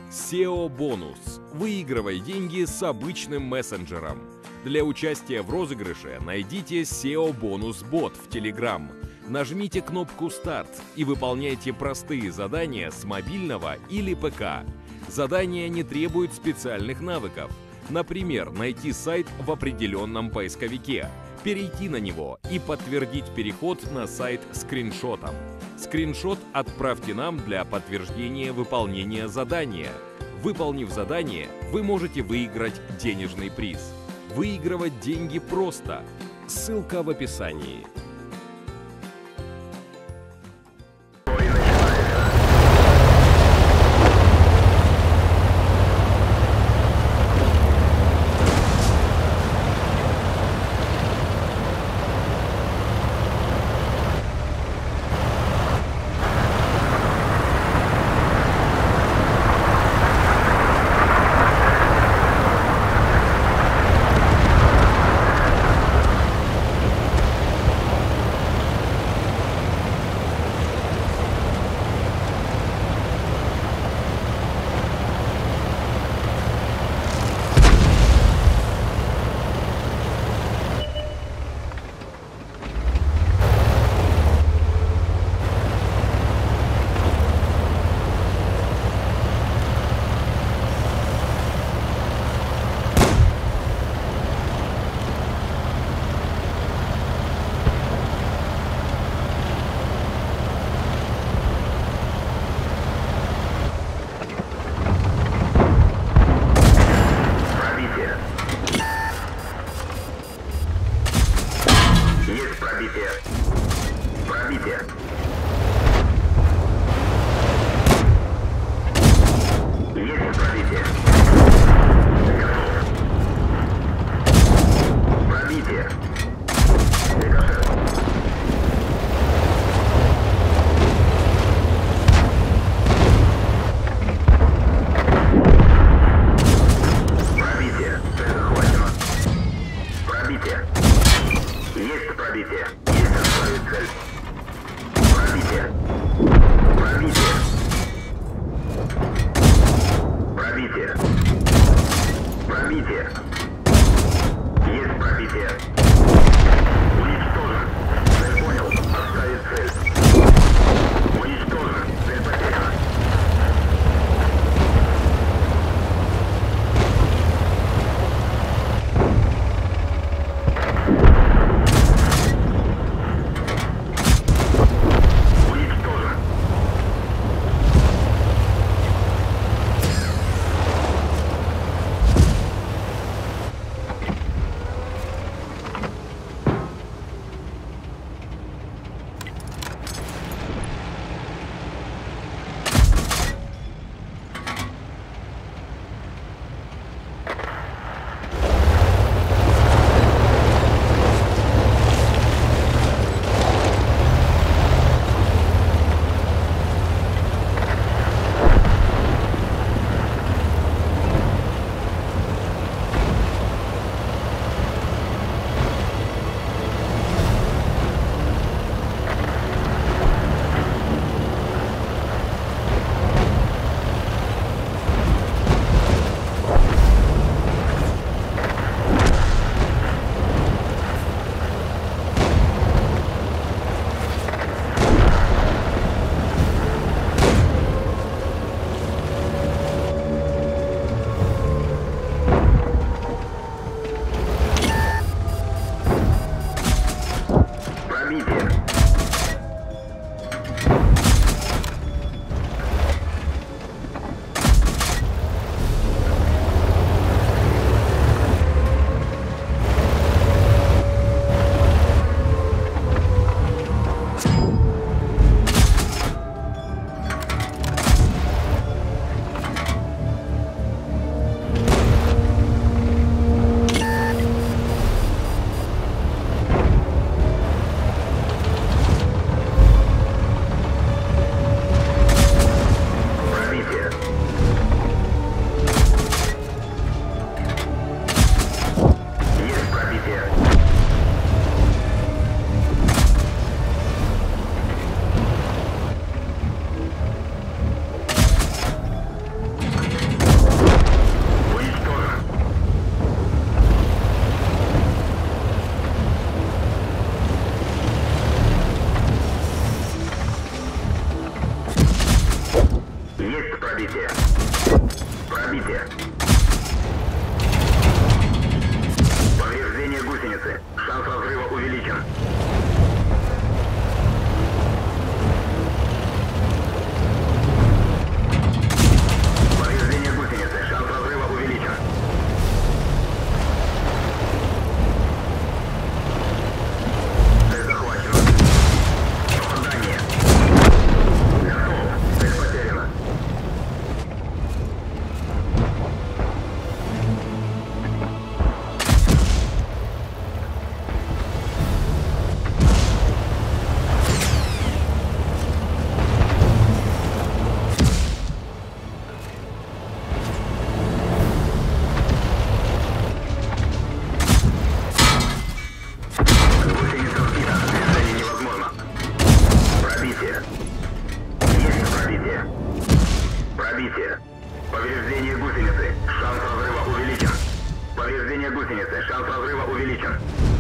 SEO-бонус. Выигрывай деньги с обычным мессенджером. Для участия в розыгрыше найдите SEO-бонус-бот в Telegram. Нажмите кнопку «Старт» и выполняйте простые задания с мобильного или ПК. Задания не требуют специальных навыков. Например, найти сайт в определенном поисковике, перейти на него и подтвердить переход на сайт скриншотом. Скриншот отправьте нам для подтверждения выполнения задания. Выполнив задание, вы можете выиграть денежный приз. Выигрывать деньги просто. Ссылка в описании. Пробитие. Есть пробитие. Готов. Пробитие. Рикошет. Пробитие. Цель захвачена. Пробитие. Есть пробитие. Есть отправить цель. Пробитие. Пробитие. Пробитие. Пробитие. Есть пробитие. Уничтожен. Цель понял. Отставить цель. Уничтожен. Цель потеряна. Пробитие. Пробитие. Повреждение гусеницы. Шанс разрыва увеличен. Повреждение гусеницы. Шанс разрыва увеличен. Цель захвачена. Попадание. Готов. Цель потеряна. Гусеница сбита. Движение невозможно. Пробитие. Есть пробитие. Пробитие. Повреждение гусеницы. Шанс разрыва увеличен. Повреждение гусеницы. Шанс разрыва увеличен.